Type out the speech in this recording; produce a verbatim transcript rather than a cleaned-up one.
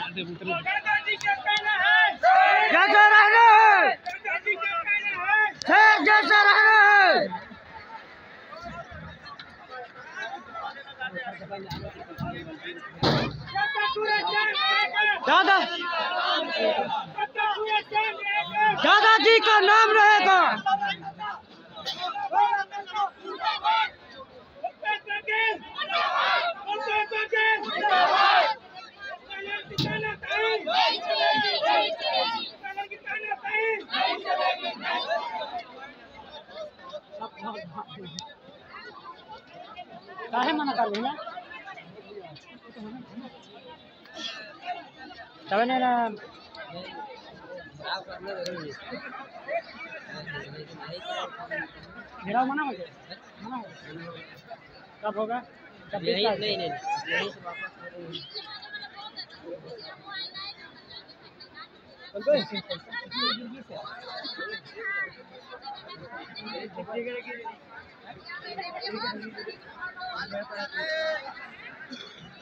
जैसा रहना है जैसा रहना है। दादा दादाजी का नाम रहेगा। काहे मना कर रही है तब ने ना मेरा मना हो गया मना हो कब होगा कब नहीं नहीं नहीं यहीं से वापस